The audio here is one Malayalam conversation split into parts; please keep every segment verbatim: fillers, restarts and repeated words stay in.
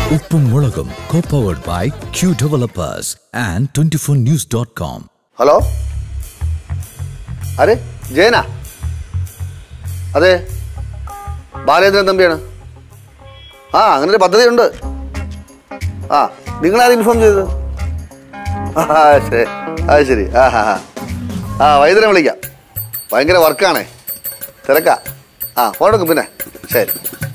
Uppum Mulagam, co-powered by Q Developers and twenty-four news dot com. Hello? Are? Jena? Ade? Baledran Thambiയാണ്. ആ അങ്ങനെ ഒരു പദ്ധതിയുണ്ട്. ആ നിങ്ങളാരും ഇൻഫോം ചെയ്തത്? ആ ശരി ആ ശരി ആ ഹാ ഹാ ആ വൈകുന്നേരം വിളിക്കാം. ഭയങ്കര വർക്കാണേ, തിരക്കാ. ആ ഫോൺ എടുക്കും പിന്നെ. ശരി.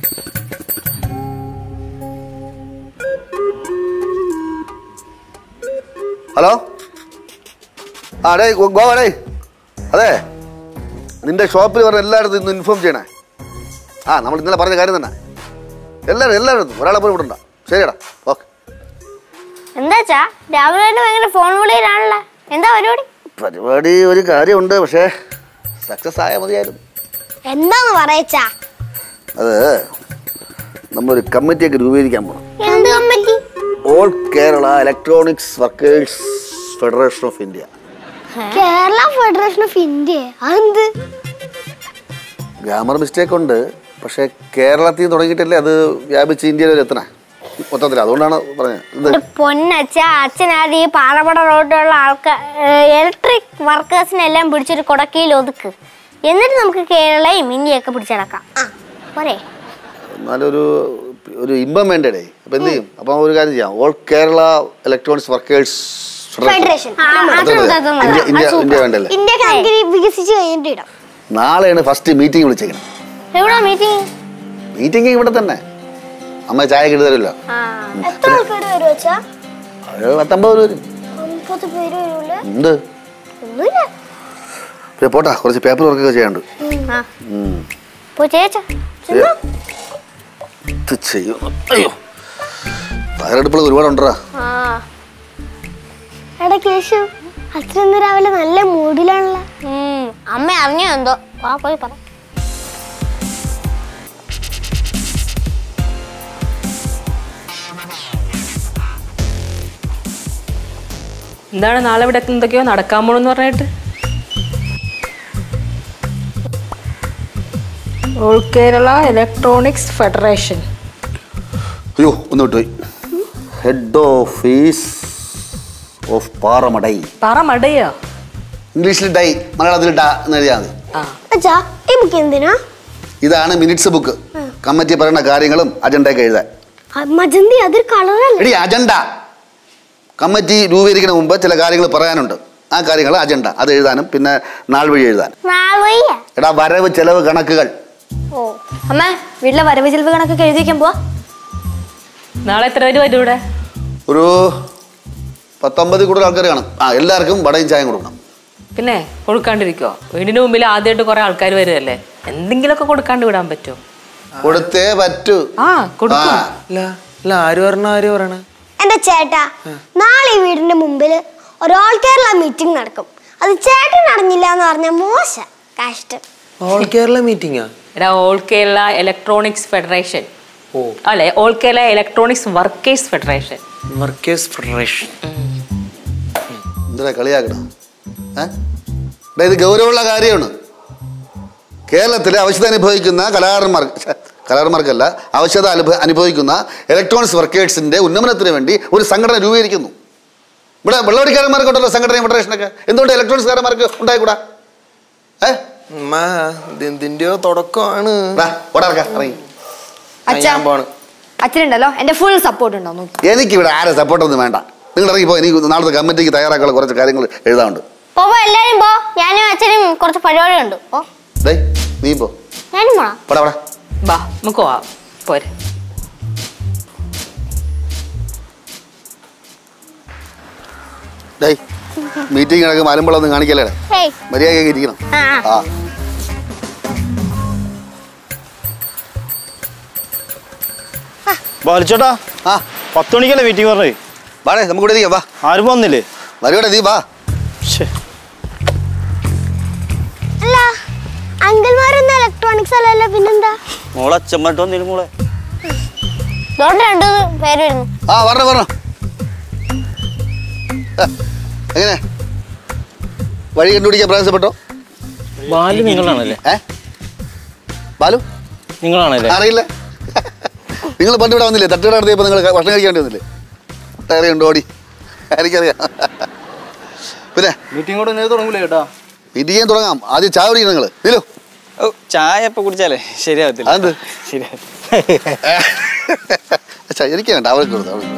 ഹലോ ആ ഡേ ഗോവ ഡേ. അതെ, നിന്റെ ഷോപ്പിൽ പറഞ്ഞ എല്ലായിടത്തും ഇന്ന് ഇൻഫോം ചെയ്യണേ. ആ നമ്മൾ ഇന്നലെ പറഞ്ഞ കാര്യം തന്നെ. എല്ലാവരും എല്ലായിടത്തും ഒരാളെ പോലും വിടണ്ട. ശരിയടാ, ഓക്കെ. എന്താ രാവിലെ ഭയങ്കര ഫോൺ വിളിയിലാണല്ലോ, എന്താ പരിപാടി? പരിപാടി ഒരു കാര്യമുണ്ട്, പക്ഷേ സക്സസ് ആയാൽ മതിയായിരുന്നു. എന്താന്ന് പറയച്ചാ? അത് നമ്മളൊരു കമ്മിറ്റിയൊക്കെ രൂപീകരിക്കാൻ പോകണം. എന്ത് committee? All Kerala electronics workers federation of India. Kerala federation of India? അതെന്ത്? ഗ്രാമർ മിസ്റ്റേക്ക് ഉണ്ട്, പക്ഷെ കേരളത്തിൽ തുടങ്ങിയിട്ടല്ലേ അത് വ്യാപിച്ച് ഇന്ത്യയിൽ വരെ എത്തണേ മൊത്തത്തിൽ. അതുകൊണ്ടാണ് പറഞ്ഞത്. പൊന്നച്ഛ, അച്ഛനാദ്യം ഈ പാറപ്പട റോഡിലുള്ള ആൾക്കാർ ഇലക്ട്രിക് വർക്കേഴ്സിനെല്ലാം പിടിച്ചൊരു കൊടക്കയിൽ ഒതുക്ക്, എന്നിട്ട് നമുക്ക് കേരളയും ഇന്ത്യയൊക്കെ പിടിച്ചടക്കാം. പോരെ? എന്നാലൊരു ഒരു ഇമ്പം വേണ്ടേ? അപ്പൊ എന്ത് ചെയ്യും? അപ്പൊ ഒരു കാര്യം ചെയ്യാം, all Kerala electronics workers federation. India വേണ്ടല്ലേ? വികസിച്ച് കഴിഞ്ഞിട്ട് നാളെയാണ് ഫസ്റ്റ് മീറ്റിംഗ് വിളിച്ചേക്കണം. എവിടാ മീറ്റിംഗ്? മീറ്റിംഗ് ഇവിടെ തന്നെ. അമ്മ ചായ കിട്ടി തരുമല്ലോ. പത്തൊമ്പത് വരും. എന്ത് പോട്ടാ, കുറച്ച് പേപ്പർ വർക്കൊക്കെ ചെയ്യാണ്ട് ചെയ്യും. അയ്യോ, തയ്യാറെടുപ്പുകൾ ഒരുപാടുണ്ടാ. അച്ഛൻ രാവിലെ നല്ല മൂഡിലാണല്ലോ. അമ്മ അറിഞ്ഞോ എന്തോ? ആ പോയി പറ. എന്താണ് നാളെ ഇവിടെ എന്തൊക്കെയോ നടക്കാൻ പോണെന്ന് പറഞ്ഞിട്ട്? All Kerala electronics federation. അയ്യോ ഒന്ന് വിട്ടുപോയി. ഹെഡ് ഓഫീസ് ഓഫ് പാറമടൈ. പാറമടയോ? ഇംഗ്ലീഷിൽ ഡൈ, മലയാളത്തിൽ ഡാ എന്ന് എഴുതിയാൽ മതി. ഇതാണ് മിനിറ്റ്സ് ബുക്ക്. കമ്മിറ്റി പറയുന്ന കാര്യങ്ങളും അജണ്ടയൊക്കെ എഴുതാൻ. അജണ്ട കമ്മിറ്റി രൂപീകരിക്കുന്ന മുമ്പ് ചില കാര്യങ്ങൾ പറയാനുണ്ട്. ആ കാര്യങ്ങൾ അജണ്ട, അത് എഴുതാനും പിന്നെ നാൾ വഴി എഴുതാനും. എടാ, വരവ് ചെലവ് കണക്കുകൾ. അമ്മ വീട്ടിലെ വരവ് ചെലവ് കണക്കൊക്കെ എഴുതി വെക്കാൻ പോവാ. നാളെ എത്ര പേര് വരും ഇവിടെ? ഒരു പത്തൊമ്പതിൽ കൂടുതൽ ആൾക്കാർ കാണും. ആ എല്ലാവർക്കും വടയും ചായം കൊടുക്കണം. പിന്നെ കൊടുക്കാണ്ടിരിക്കോ? വീടിന് മുമ്പിൽ ആദ്യമായിട്ട് കുറെ ആൾക്കാർ വരുമല്ലേ, എന്തെങ്കിലുമൊക്കെ കൊടുക്കാണ്ട് വിടാൻ പറ്റുമോ? കൊടുത്തേ പറ്റൂ. ആ കൊടുക്കും. ആര് പറഞ്ഞ ആര് പറയണ? എന്റെ ചേട്ടാ, നാളെ ഈ വീടിന്റെ മുമ്പിൽ ഒരു ഓൾ കേരള മീറ്റിംഗ് നടക്കും. അത് ചേട്ടൻ അറിഞ്ഞില്ല എന്ന് പറഞ്ഞ മോശം, കഷ്ടം. ഓൾ കേരള മീറ്റിംഗാ? എടാ, ഓൾ കേരള ഇലക്ട്രോണിക്സ് ഫെഡറേഷൻ. ഓ അല്ലെ, all Kerala electronics workers federation. Workers federation എന്തിനാ കളിയാക്കണം? ഇത് ഗൗരവമുള്ള കാര്യമാണ്. കേരളത്തിലെ ആവശ്യത അനുഭവിക്കുന്ന കലാകാരന്മാർക്ക് കലാകാരന്മാർക്കല്ല ആവശ്യത അനുഭവിക്കുന്ന ഇലക്ട്രോണിക്സ് വർക്കേഴ്സിന്റെ ഉന്നമനത്തിന് വേണ്ടി ഒരു സംഘടന രൂപീകരിക്കുന്നു. ഇവിടെ വെള്ളവടിക്കാരന്മാർക്കുണ്ടല്ലോ സംഘടനയും ഫെഡറേഷനൊക്കെ, എന്തുകൊണ്ട് ഇലക്ട്രോണിക്സ്കാരന്മാർക്ക് ഉണ്ടായിക്കൂടാ? ഇതിന്റെയോ തുടക്കമാണ്. അച്ഛനുണ്ടല്ലോ എന്റെ ഫുൾ സപ്പോർട്ട് ഉണ്ടോ? എനിക്ക് ഇവിടെ ആരെ സപ്പോർട്ടൊന്നും വേണ്ട. നിങ്ങൾ ഇറങ്ങിപ്പോ, എനിക്ക് നാളത്തെ കമ്മിറ്റിക്ക് തയ്യാറാക്കാനുള്ള കുറച്ച് കാര്യങ്ങൾ എഴുതാറുണ്ട്. എല്ലാരും പോ, ഞാനും അച്ഛനും കുറച്ച് പരിപാടിയുണ്ട്. നീ പോ. ഞാനും പോണോ? പോടാ പോടാ. ബാ നമുക്ക് പോവാം. പോരെ. മീറ്റിംഗ് നടക്കും, മലമ്പളൊന്നും കാണിക്കല്ലേ, മര്യാദയൊക്കെ ഇരിക്കണം. ആ ബാലിച്ചേട്ടാ, ആ പത്ത് മണിക്കല്ലേ മീറ്റിംഗ് പറഞ്ഞേ? വാടേ, നമുക്ക് ഇവിടെ ഇരിക്കാം. വാ. ആരും വന്നില്ലേ? വരൂടെ, നീ വാ. അല്ല അങ്കിൾമാരൊന്നും ഇലക്ട്രോണിക്സ് അല്ലല്ലോ, പിന്നെന്താ? മോളെ അച്ഛമ്മട്ട് വന്നില്ല മോളെ. രണ്ടു പേര് വരുന്നു. ആ പറഞ്ഞോ പറഞ്ഞോ. എങ്ങനെ വഴി കണ്ടുപിടിക്കാൻ പ്രയാസപ്പെട്ടോ? ബാലു നിങ്ങളാണല്ലേ? ഏ ബാലു നിങ്ങളാണല്ലേ? അറിയില്ല. നിങ്ങൾ പണ്ട് ഇവിടെ വന്നില്ലേ തട്ടുകട നടത്തിയപ്പോൾ നിങ്ങൾ ഭക്ഷണം കഴിക്കേണ്ടി വന്നില്ലേ? അറിയുണ്ട് ഓടി എനിക്കറിയാം. പിന്നെ മീറ്റിംഗ് കൂടെ തുടങ്ങൂലേ ചേട്ടാ? മീറ്റിംഗ് ചെയ്യാൻ തുടങ്ങാം. ആദ്യം ചായ കുടിക്കണം നിങ്ങൾ. നിലു ഓ ചായ ഇപ്പൊ കുടിച്ചാലേ ശരിയാവത്തില്ല. അതെന്ത് ശരിയാ എനിക്ക് വേണ്ട അവർക്ക് കൊടുത്തു. അവർക്ക്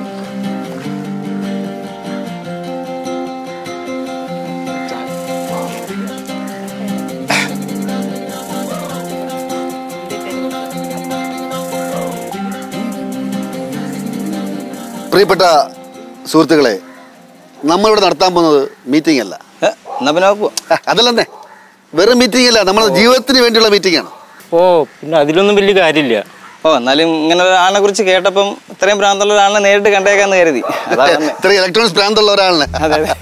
പ്രിയപ്പെട്ട സുഹൃത്തുക്കളെ, നമ്മളിവിടെ നടത്താൻ പോകുന്നത് മീറ്റിംഗ് അല്ല. എന്നാ പിന്നെ അതല്ലെന്നേ, വെറും മീറ്റിംഗ് അല്ല, നമ്മുടെ ജീവിതത്തിന് വേണ്ടിയുള്ള മീറ്റിംഗ് ആണ്. ഓ പിന്നെ അതിലൊന്നും വലിയ കാര്യമില്ല. ഓ എന്നാലും ഇങ്ങനെ ഒരാളിനെ കുറിച്ച് കേട്ടപ്പം ഇത്രയും ഭ്രാന്തുള്ള ഒരാളിനെ നേരിട്ട് കണ്ടേക്കാന്ന് കരുതി. ഇത്രയും ഇലക്ട്രോണിക്സ് ഭ്രാന്തുള്ള ഒരാളിനെ. അതെ അതെ.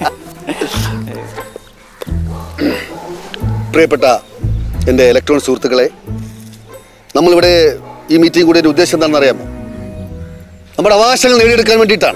പ്രിയപ്പെട്ട എൻ്റെ ഇലക്ട്രോണിക് സുഹൃത്തുക്കളെ, നമ്മളിവിടെ ഈ മീറ്റിംഗ് കൂടെ ഒരു ഉദ്ദേശം എന്താണെന്ന് അറിയാമോ? നമ്മുടെ അവകാശങ്ങൾ നേടിയെടുക്കാൻ വേണ്ടിയിട്ടാണ്.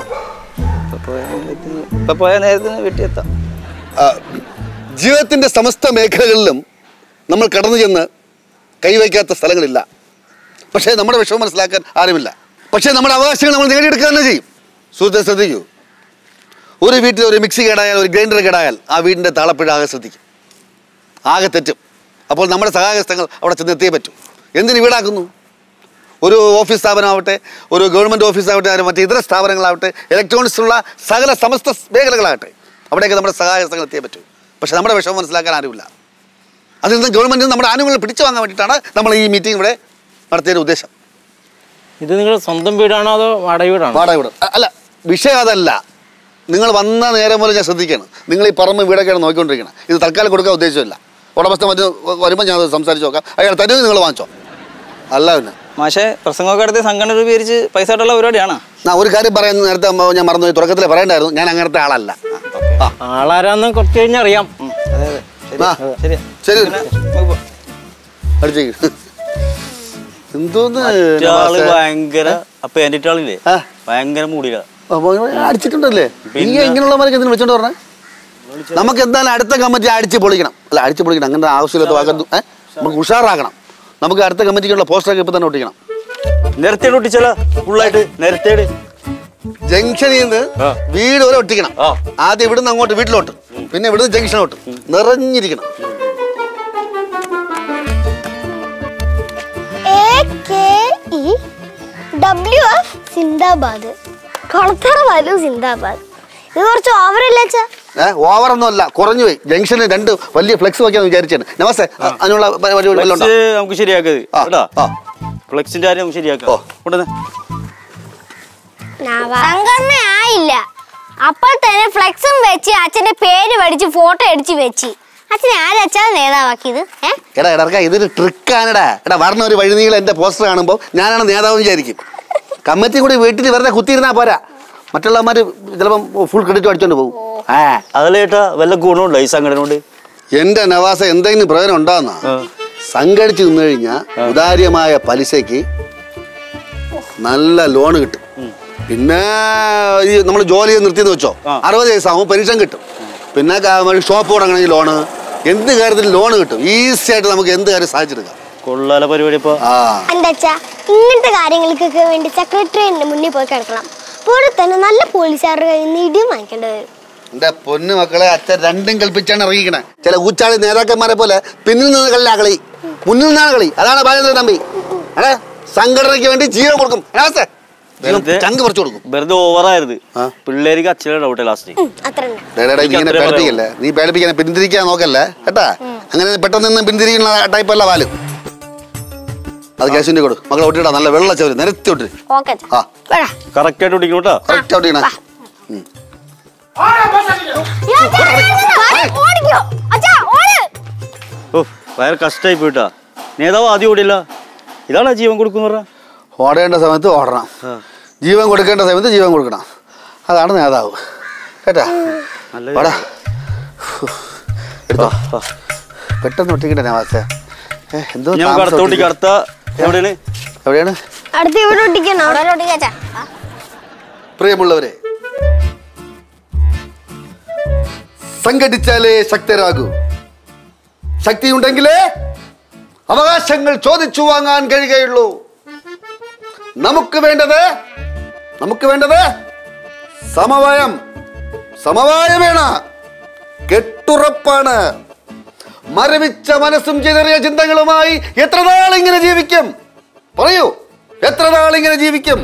ജീവിതത്തിൻ്റെ സമസ്ത മേഖലകളിലും നമ്മൾ കടന്നു ചെന്ന് കൈവയ്ക്കാത്ത സ്ഥലങ്ങളില്ല. പക്ഷേ നമ്മുടെ വിഷമം മനസ്സിലാക്കാൻ ആരുമില്ല. പക്ഷേ നമ്മുടെ അവകാശങ്ങൾ നമ്മൾ നേടിയെടുക്കുക തന്നെ ചെയ്യും. സുഹൃത്തെ ശ്രദ്ധിക്കൂ, ഒരു വീട്ടിൽ ഒരു മിക്സി കേടായാൽ, ഒരു ഗ്രൈൻഡർ കേടായാൽ ആ വീടിൻ്റെ താളപ്പിഴ ആകെ ശ്രദ്ധിക്കും, ആകെ തെറ്റും. അപ്പോൾ നമ്മുടെ സഹായസ്ഥങ്ങൾ അവിടെ ചെന്നെത്തിയേ പറ്റൂ. എന്തിന് വീടാക്കുന്നു? ഒരു ഓഫീസ് സ്ഥാപനമാവട്ടെ, ഒരു ഗവൺമെൻറ് ഓഫീസാവട്ടെ, മറ്റ് ഇതര സ്ഥാപനങ്ങളാവട്ടെ, ഇലക്ട്രോണിക്സുള്ള സകല സമസ്ത മേഖലകളാകട്ടെ, അവിടെയൊക്കെ നമ്മുടെ സഹായസ്ഥങ്ങൾ എത്തിയേ പറ്റൂ. പക്ഷേ നമ്മുടെ വിഷമം മനസ്സിലാക്കാൻ ആരുമില്ല. അതിൽ നിന്ന് ഗവൺമെൻറ്റിൽ നമ്മുടെ ആനുകൂല്യം പിടിച്ചു വാങ്ങാൻ വേണ്ടിയിട്ടാണ് നമ്മൾ ഈ മീറ്റിംഗ് ഇവിടെ നടത്തിയൊരു ഉദ്ദേശം. ഇത് നിങ്ങൾ സ്വന്തം വീടാണോ അതോ വാടക വീടാണോ? വാടക വീട് അല്ല, വിഷയം അതല്ല. നിങ്ങൾ വന്ന നേരം പോലെ ഞാൻ ശ്രദ്ധിക്കണം. നിങ്ങൾ ഈ പറമ്പ് വീടൊക്കെയാണ് നോക്കിക്കൊണ്ടിരിക്കണം. ഇത് തൽക്കാലം കൊടുക്കാൻ ഉദ്ദേശമില്ല. ഉടമസ്ഥ മറ്റു വരുമ്പോൾ ഞാൻ സംസാരിച്ച് നോക്കാം. അയാൾ തരുന്നത് നിങ്ങൾ വാങ്ങിച്ചോ. അല്ല പിന്നെ മാഷെ പ്രസംഗമൊക്കെ അടുത്ത് സംഘടന രൂപീകരിച്ച് പൈസ ആയിട്ടുള്ള പരിപാടിയാണോ? ഞാൻ ഒരു കാര്യം പറയാൻ നേരത്തെ ഞാൻ മറന്നു, തുടക്കത്തിൽ പറയണ്ടായിരുന്നു. ഞാൻ അങ്ങനത്തെ ആളല്ല. ആളാരാന്ന് കുറച്ച് കഴിഞ്ഞാൽ അറിയാം. ശരി അടിച്ചേക്ക്. എന്തോന്ന് ഭയങ്കര അപ്പൊ എന്റെ ആളില്ലേ ഭയങ്കര മൂടില്ല അടിച്ചിട്ടുണ്ടല്ലേ? ഇനി ഇങ്ങനെയുള്ളവരൊക്കെ എന്തിനു വെച്ചോണ്ട് പറഞ്ഞേ? നമുക്ക് എന്തായാലും അടുത്ത കമ്മിറ്റി അടിച്ച് പൊളിക്കണം. അല്ല അടിച്ച് പൊളിക്കണം, അങ്ങനത്തെ ആവശ്യമില്ലാത്ത വാക്ക് നമുക്ക് ഉഷാറാക്കണം. നമുക്ക് അടുത്ത കമ്മിറ്റിക്കുള്ള പോസ്റ്ററൊക്കെ ഇപ്പൊ തന്നെ ഒട്ടിക്കണം. നേരത്തെ ഒട്ടിച്ചാലോ? ഫുള്ളായിട്ട് നേരത്തെ ജംഗ്ഷനിൽ നിന്ന് വീട് വരെ ഒട്ടിക്കണം. ആദ്യം ഇവിടുന്ന് അങ്ങോട്ട് വീട്ടിലോട്ട്, പിന്നെ ഇവിടുന്ന് ജംഗ്ഷനോട്ട് നിറഞ്ഞിരിക്കണം. ഓവറൊന്നും അല്ല, കുറഞ്ഞു പോയി. ജംഗ്ഷന് രണ്ട് വലിയ ഫ്ലെക്സ് വെക്കാന്ന് വിചാരിച്ചാണ്. നമസ്തേ, അതിനുള്ള നമുക്ക് ശരിയാക്കാം. ഫ്ലെക്സിന്റെ കാര്യം ശരിയാക്കാം. ആയില്ല, അപ്പോൾ തന്നെ ഫ്ലെക്സും വെച്ച് അച്ഛന്റെ പേര് പഠിച്ച് ഫോട്ടോ അടിച്ച് വെച്ച് അച്ഛൻ ആരച്ചാ നേതാവാക്കിയത്? എടാ ഇടർക്ക, ഇതൊരു ട്രിക്കാണെടാ. എടാ പറഞ്ഞ ഒരു വഴിനീളം എന്റെ പോസ്റ്റർ കാണുമ്പോൾ ഞാനാണ് നേതാവ് വിചാരിക്കും. കമ്മിറ്റി കൂടി വീട്ടിൽ വെറുതെ കുത്തിയിരുന്നാ പോരാ, മറ്റുള്ളവന്മാര് ചിലപ്പം ഫുൾ ക്രെഡിറ്റ് അടിച്ചോണ്ട് പോകും. അതല്ലേട്ടാ വല്ല ഗുണമുണ്ടോ ഈ സംഘടന കൊണ്ട്? എന്റെ നവാസ എന്തെങ്കിലും പ്രയോജനം ഉണ്ടാകുന്ന സംഘടിച്ച് നിന്ന് കഴിഞ്ഞാൽ ഉദാര്യമായ പലിശയ്ക്ക് നല്ല ലോണ് കിട്ടും. പിന്നെ ഈ നമ്മൾ ജോലി നിർത്തിയെന്ന് വെച്ചോ, അറുപത് വയസ്സാകുമ്പോൾ പെൻഷൻ കിട്ടും. പിന്നെ ഷോപ്പ് തുടങ്ങണമെങ്കിൽ ലോണ്, എന്ത് കാര്യത്തിൽ ലോണ് കിട്ടും. ഈസി ആയിട്ട് നമുക്ക് എന്ത് കാര്യം സാധിച്ചെടുക്കാം. കൊള്ളാല പരിപാടി. ഇപ്പൊ ഇങ്ങനത്തെ കാര്യങ്ങൾക്കൊക്കെ വേണ്ടി സെക്രട്ടറിയുടെ മുന്നിൽ പോയി കിടക്കണം. കൂടെ തന്നെ നല്ല പോലീസുകാരുടെ കയ്യിൽ നിന്ന് ഇടിയും വാങ്ങിക്കേണ്ടി വരും. എന്റെ പൊന്നു മക്കളെ, അച്ഛൻ രണ്ടും കൽപ്പിച്ചാണ് ഇറങ്ങിക്കണേ. ചില ഊച്ചാളി നേതാക്കന്മാരെ പോലെ പിന്നിൽ നിന്ന് കളിയാ കളി, മുന്നിൽ നിന്നാണ് കളി. അതാണ് ബാലേന്ദ്രൻ തമ്പി. അതെ, സംഘടനയ്ക്ക് വേണ്ടി ജീവൻ കൊടുക്കും, ചങ്ക് പറിച്ചു കൊടുക്കും. വെറുതെ ഓവറായിരുന്നു. പിള്ളേർക്ക് അച്ഛനെ ഡൗട്ട് ലാസ്റ്റ്. ഇങ്ങനെ പേടിപ്പിക്കല്ലേ, നീ പേടിപ്പിക്കാൻ പിന്തിരിക്കാൻ നോക്കല്ലേ കേട്ടാ. അങ്ങനെ പെട്ടെന്ന് പിന്തിരിക്കുന്ന ടൈപ്പ് അല്ല പാല്. അത് കേശുവിന്റെ കൊടു. മക്കളെ ഒട്ടിടാ, നല്ല വെള്ള ചവര് നിരത്തി ഒട്ടി. കറക്റ്റ് ആയിട്ട് ഒട്ടിക്കണം കേട്ടോ. കറക്റ്റ് ഒട്ടിക്കണേ. ഭയങ്കര കഷ്ടമായി പോയിട്ടാ. നേതാവ് ആദ്യം ഓടില്ല. ഇതാണ് ജീവൻ കൊടുക്കുന്ന പറഞ്ഞ. ഓടേണ്ട സമയത്ത് ഓടണം, ജീവൻ കൊടുക്കേണ്ട സമയത്ത് ജീവൻ കൊടുക്കണം. അതാണ് നേതാവ് കേട്ടാ. എടുത്തോ, പെട്ടെന്ന് ഒട്ടിക്കട്ടെ നവാസേ. എന്തോ എവിടെയാണ് എവിടെയാണ് പ്രിയമുള്ളവരെ, സംഘടിച്ചാലേ ശക്തരാകൂ. ശക്തിയുണ്ടെങ്കിലേ അവകാശങ്ങൾ ചോദിച്ചു വാങ്ങാൻ കഴിയുകയുള്ളൂ. നമുക്ക് വേണ്ടത് നമുക്ക് വേണ്ടത് സമവായം. സമവായമാണ്, കെട്ടുറപ്പാണ്. മരവിച്ച മനസ്സും ചിതറിയ ചിന്തകളുമായി എത്ര നാൾ ഇങ്ങനെ ജീവിക്കും? പറയൂ, എത്ര നാൾ ഇങ്ങനെ ജീവിക്കും?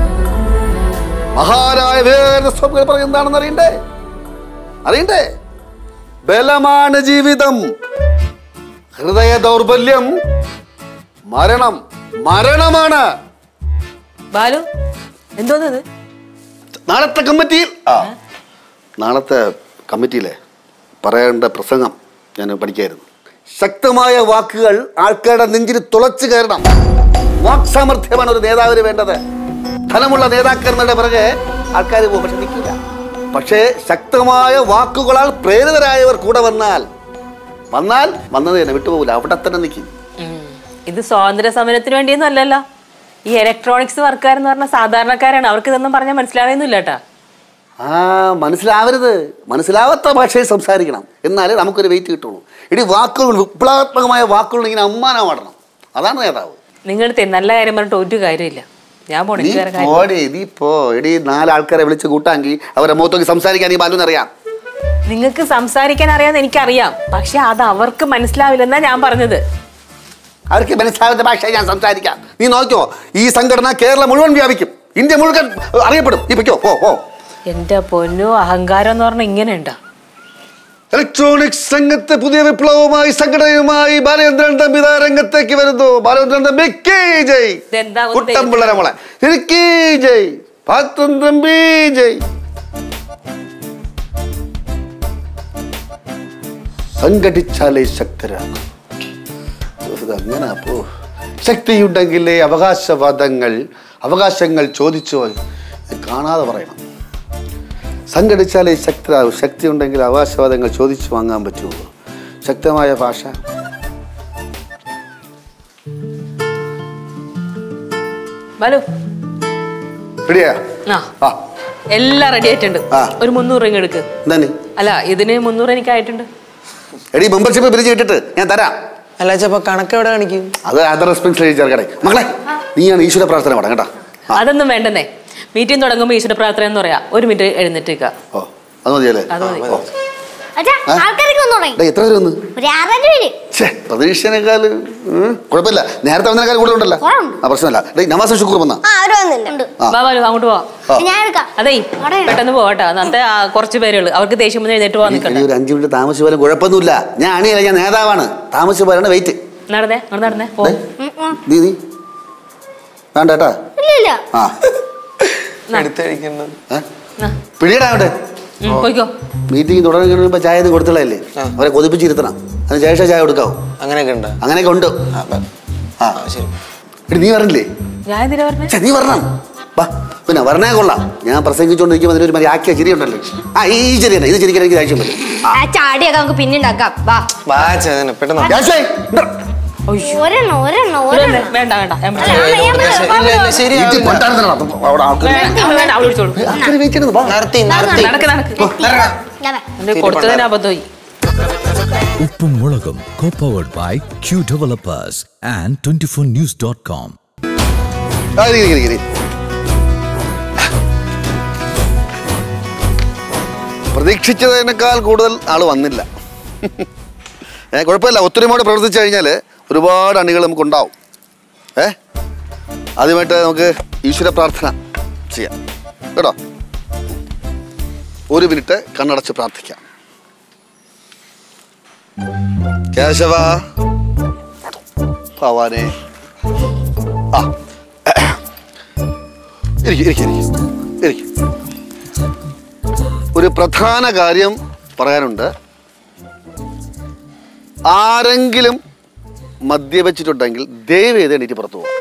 മഹാനായ വേദസ്വാമികൾ പറയുന്നതാണെന്ന് അറിയണ്ടേ? അറിയണ്ടേ? ബലമാണ് ജീവിതം, ഹൃദയ ദൗർബല്യം മരണം. മരണമാണ്. ബാലു എന്തോന്നത്? നാളത്തെ കമ്മിറ്റിയിൽ ആ നാളത്തെ കമ്മിറ്റിയിലെ പറയേണ്ട പ്രസംഗം ഞാൻ പഠിക്കായിരുന്നു. ശക്തമായ വാക്കുകൾ ആൾക്കാരുടെ നെഞ്ചിൽ തുളച്ചു കയറണം. വാക് സാമർഥ്യമാണ് ഒരു നേതാവിന് വേണ്ടത്. ധനമുള്ള നേതാക്കന്മാരുടെ പിറകെ ആൾക്കാർ പോകും, പക്ഷെ നിൽക്കില്ല. പക്ഷേ ശക്തമായ വാക്കുകളാൽ പ്രേരിതരായവർ കൂടെ വന്നാൽ വന്നാൽ വന്നത് തന്നെ വിട്ടുപോകില്ല, അവിടെ തന്നെ നിൽക്കും. ഇത് സ്വാതന്ത്ര്യ സമരത്തിന് വേണ്ടിയൊന്നും അല്ലല്ലോ. ഈ ഇലക്ട്രോണിക്സ് വർക്കാരെന്ന് പറഞ്ഞ സാധാരണക്കാരാണ്, അവർക്ക് ഇതൊന്നും പറഞ്ഞാൽ മനസ്സിലാവുന്നില്ല കേട്ടാ. ആ മനസ്സിലാവരുത്, മനസ്സിലാവാത്ത ഭാഷയിൽ സംസാരിക്കണം, എന്നാലേ നമുക്കൊരു വെയിറ്റ് കിട്ടുള്ളൂ. ഇടി വാക്കുകൾ, വിപ്ലവാത്മകമായ വാക്കുകൾ ഇങ്ങനെ അമ്മാനം പാടണം, അതാണ് നേതാവ്. നിങ്ങളുടെ നല്ല കാര്യം പറഞ്ഞിട്ട് ഒരു കാര്യമില്ല. ഞാൻ പോണേ. നീ പോ എടി. നാലാൾക്കാരെ വിളിച്ച് കൂട്ടാങ്കി അവരെ മുഖത്തോക്കി സംസാരിക്കാൻ നീ ബാലുവിന് അറിയാം. നിങ്ങൾക്ക് സംസാരിക്കാൻ അറിയാന്ന് എനിക്കറിയാം, പക്ഷെ അത് അവർക്ക് മനസ്സിലാവില്ലെന്നാ ഞാൻ പറഞ്ഞത്. അവർക്ക് മനസ്സിലാവുന്ന ഭാഷ ഞാൻ സംസാരിക്കാം. നീ നോക്കിയോ, ഈ സംഘടന കേരളം മുഴുവൻ വ്യാപിക്കും, ഇന്ത്യ മുഴുവൻ അറിയപ്പെടും. നീ പൊയ്ക്കോ, പോ പോ. എന്റെ പൊന്നു, അഹങ്കാരം എന്ന് പറഞ്ഞ ഇങ്ങനെയുണ്ടാ? ഇലക്ട്രോണിക്സ് രംഗത്തെ പുതിയ വിപ്ലവവുമായി സംഘടനയുമായി ബാലചന്ദ്രൻ തമ്പി രംഗത്തേക്ക് വരുന്നു. ബാലചന്ദ്രൻ തമ്പി ജയ്. കുട്ടമ്പിള്ളരെ മോളെ ജയ്. ബാലചന്ദ്രൻ തമ്പി ജയ്. സംഘടിച്ചാലേ ശക്തരാകും. അങ്ങനെ പോ. ശക്തിയുണ്ടെങ്കിലേ അവകാശവാദങ്ങൾ അവകാശങ്ങൾ ചോദിച്ചു കാണാതെ പറയണം. സംഘടിച്ചാലേ ശക്തരാകും. ശക്തി ഉണ്ടെങ്കിൽ അവകാശവാദങ്ങൾ ചോദിച്ചു വാങ്ങാൻ പറ്റുള്ളൂ. ശക്തമായ ഭാഷ. റെഡിയാ? എല്ലാം റെഡി ആയിട്ടുണ്ട്. ഒരു മുന്നൂറ് രൂപ എടുക്ക്. അല്ല, ഇതിന് മുന്നൂറ് എനിക്ക് ആയിട്ടുണ്ട്. എടി മെമ്പർഷിപ്പ് പിരിച്ചു കിട്ടിട്ട് ഞാൻ തരാം. അല്ല ചപ്പ കണക്ക് എവിടെ കാണിക്കും? അത് അതർ റെസ്പോൺസ് ചേർക്കടേ. മകളെ നീയാണ് ഈശ്വര പ്രാർത്ഥന പാടാം കേട്ടാ. അതൊന്നും വേണ്ടെന്നേ. മീറ്റിംഗ് തുടങ്ങുമ്പോ ഈശ്വര പ്രാർത്ഥന എന്ന് പറയാ. ഒരു മിനിറ്റ് എഴുന്നേറ്റേക്ക. ഓ അത് മതിയല്ലേ? എത്ര പേര് വന്ന്? പ്രതീക്ഷനേക്കാൾ കുഴപ്പമില്ല. നേരത്തെ വന്നേക്കാൾ കൂടുതൽ ഉണ്ടല്ലോ. ആ പ്രശ്നമല്ല. നവാസ് ഷുക്കൂർ വന്നാ അങ്ങോട്ട് പോവാ. അതേ പെട്ടെന്ന് പോകട്ടെ. അന്നത്തെ കുറച്ച് പേരുള്ളൂ, അവർക്ക് ദേഷ്യം വന്ന് എഴുന്നേറ്റ് പോവാൻ നിൽക്കണ്ട. ഒരു അഞ്ചു മിനിറ്റ് താമസിച്ച് പോലും കുഴപ്പമൊന്നുമില്ല. ഞാൻ അണിയല്ല, ഞാൻ നേതാവാണ്. താമസിച്ച് പോലാണ് വെയിറ്റ്. നടന്നേ നടന്നേ പോ. നീ നീ വേണ്ട കേട്ടാ. ആ പിടിയിടാവട്ടെ. മീറ്റിംഗ് തുടങ്ങുമ്പോ ചായ കൊടുത്തുള്ളതല്ലേ, അവരെ കൊതിപ്പിച്ചിരുത്തണം. അതിന് ശേഷം ചായ കൊടുക്കാവൂ. അങ്ങനെയൊക്കെ ഉണ്ട്. അങ്ങനെയൊക്കെ ഉണ്ട്. ആ ശരി. നീ പറഞ്ഞില്ലേ? നീ പറഞ്ഞ പിന്നെ പറഞ്ഞേ കൊള്ളാം. ഞാൻ പ്രസംഗിച്ചോണ്ടിരിക്കുമ്പോ അതിനൊരു മതി ആക്കിയ ചിരിയുണ്ടല്ലോ. ആ ഈ ചിരി തന്നെ. ഇത് ചിരിക്കാൻ എനിക്ക് ദേഷ്യം വരും. ചാടിയൊക്കെ നമുക്ക് പിന്നെ ഉണ്ടാക്കാം. കൊടുത്തതിന് അബദ്ധമായി. ഉപ്പും മുളകും co-powered by Q Developers and twenty-four news dot com. പ്രതീക്ഷിച്ചതിനേക്കാൾ കൂടുതൽ ആള് വന്നില്ല. ഏ കുഴപ്പമില്ല. ഒത്തൊരുമയോടെ പ്രവർത്തിച്ചു കഴിഞ്ഞാൽ ഒരുപാട് അണികൾ നമുക്കുണ്ടാവും. ഏ ആദ്യമായിട്ട് നമുക്ക് ഈശ്വര പ്രാർത്ഥന ചെയ്യാം കേട്ടോ. ഒരു മിനിറ്റ് കണ്ണടച്ച് പ്രാർത്ഥിക്കാം. കേശവ ഭവാനെ. ആ ഇരിക്കും ഇരിക്കും ഇരിക്കും. ഒരു പ്രധാന കാര്യം പറയാനുണ്ട്. ആരെങ്കിലും മദ്യപിച്ചിട്ടുണ്ടെങ്കിൽ ദയവ് ചെയ്ത് എണീറ്റ് പുറത്തു പോകും.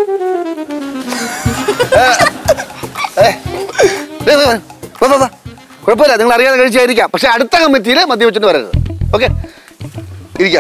കുഴപ്പമില്ല, നിങ്ങൾ അറിയാതെ കഴിച്ചായിരിക്കാം. പക്ഷെ അടുത്ത കമ്മിറ്റിയിൽ മദ്യപിച്ചിട്ട് വരരുത്. ഓക്കെ, ഇരിക്ക.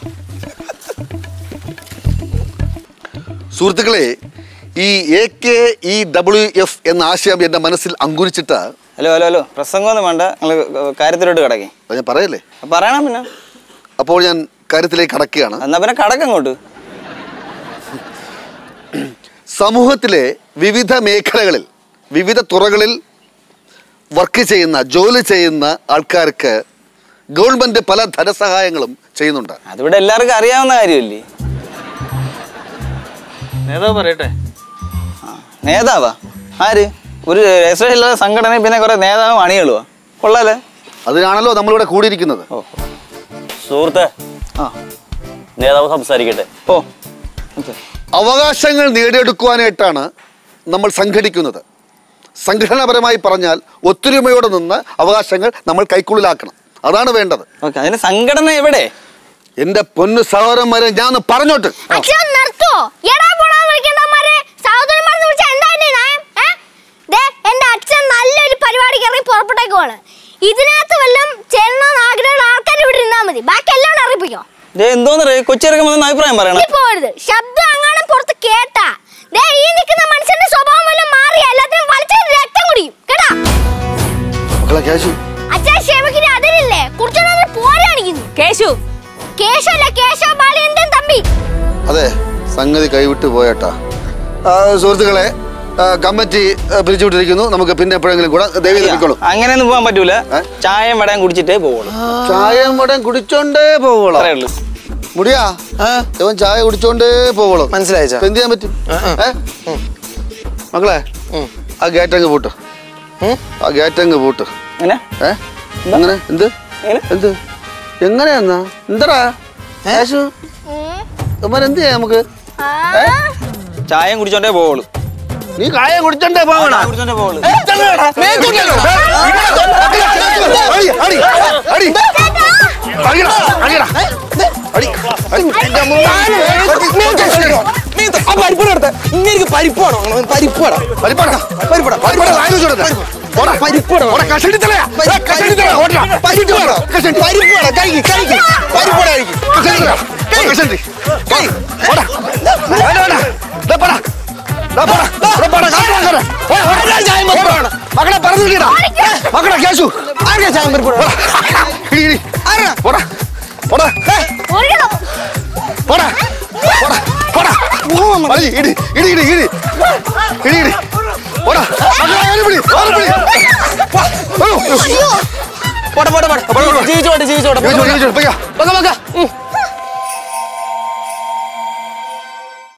സുഹൃത്തുക്കളെ, ഈ A K E W F എന്ന ആശയം എന്റെ മനസ്സിൽ അങ്കുരിച്ചിട്ട്. ഹലോ ഹലോ ഹലോ പ്രസംഗമൊന്നും വേണ്ട, നിങ്ങൾ കാര്യത്തിലോട്ട് കിടക്കേ. ഞാൻ പറയല്ലേ? പറയണം. പിന്നെ അപ്പോൾ ഞാൻ കാര്യത്തിലേക്ക് കടക്കുകയാണ്. എന്നാ പിന്നെ കടക്കങ്ങോട്ട്. സമൂഹത്തിലെ വിവിധ മേഖലകളിൽ വിവിധ തുറകളിൽ വർക്ക് ചെയ്യുന്ന ജോലി ചെയ്യുന്ന ആൾക്കാർക്ക് ഗവൺമെന്റ് പല ധനസഹായങ്ങളും ചെയ്യുന്നുണ്ട്. അതിവിടെ എല്ലാവർക്കും അറിയാവുന്ന കാര്യമല്ലേ. നേതാവ് പറയട്ടെ. നേതാവാ ആര്? ഒരു രജിസ്ട്രേഷൻ ഇല്ലാത്ത സംഘടന, പിന്നെ കുറെ നേതാവ് അണികളുവാ. കൊള്ളാലേ. അതിനാണല്ലോ നമ്മളിവിടെ കൂടിയിരിക്കുന്നത്. സുഹൃത്തെ, ആ നേതാവ് സംസാരിക്കട്ടെ. ഓ, അവകാശങ്ങൾ നേടിയെടുക്കുവാനായിട്ടാണ് നമ്മൾ സംഘടിക്കുന്നത്. സംഘടനാപരമായി പറഞ്ഞാൽ ഒത്തൊരുമയോടെ നിന്ന് അവകാശങ്ങൾ നമ്മൾ കൈക്കുള്ളിലാക്കണം. അതാണ് വേണ്ടത്. ഓക്കെ, അതിന് സംഘടന എവിടെ? എന്റെ പൊന്നു സഹോദരന്മാരെ ഞാൻ ഒന്ന് പറഞ്ഞോട്ട്. എന്റെ അച്ഛൻ നല്ലൊരു പരിപാടിക്ക് ഇറങ്ങി പുറപ്പെട്ടേക്കുവാണ്. ഇതിനകത്ത് വല്ലതും ചേരണമെന്ന് ആഗ്രഹമുള്ള ആൾക്കാർ ഇവിടെ ഇരുന്നാൽ മതി. ബാക്കി എല്ലാം അറിയിപ്പിക്കോ. എന്തോന്നറിയ കൊച്ചിറക്കം വന്ന അഭിപ്രായം പറയണം. പോരുത്. ശബ്ദം അങ്ങാനും പുറത്ത് കേട്ടാ ഈ നിൽക്കുന്ന മനുഷ്യന്റെ സ്വഭാവം വല്ലതും മാറിയ എല്ലാത്തിനും വലിച്ച രക്തം കുടിക്കും കേട്ടാ. അച്ഛൻ ക്ഷമിക്കുന്ന അതിലില്ലേ കുറിച്ചൊന്നും പോരാണിക്കുന്നു. കേശു കേശവല്ല, കേശവ ബാലന്റെ തമ്പി. അതെ, സംഗതി കൈവിട്ട് പോയേട്ടാ. സുഹൃത്തുക്കളെ, കമ്മിറ്റി പിരിച്ചുവിട്ടിരിക്കുന്നു. നമുക്ക് പിന്നെ എപ്പോഴെങ്കിലും കൂടെ ദയവ് നിൽക്കോളൂ. അങ്ങനെയൊന്നും പോകാൻ പറ്റൂല. ചായയും വടയും കുടിച്ചിട്ടേ പോവുള്ളൂ. ചായയും വടയും കുടിച്ചോണ്ടേ പോവുള്ളൂ. മുടിയാ ഇവൻ ചായ കുടിച്ചോണ്ടേ പോവുള്ളൂ. മനസ്സിലായി. എന്ത് ചെയ്യാൻ പറ്റും? മക്കളെ, ആ ഗേറ്റങ്ങ് പൂട്ട്. ആ ഗേറ്റങ്ങ് പൂട്ട്. ഏ അങ്ങനെ എന്ത് എന്ത് എങ്ങനെയാന്നാ എന്തടാ യേശു എന്ത് ചെയ്യാ നമുക്ക്? ചായയും കുടിച്ചോണ്ടേ പോവുള്ളൂ. നീ കായ കുടിച്ചോണ്ടേ പോവണ. കുടിച്ചോണ്ടേ പോവുള്ളൂ. മക്കളെ പറഞ്ഞു മക്കളെ കേശു ജീവിച്ചോട്ടെ ജീവിച്ചോട്ടെ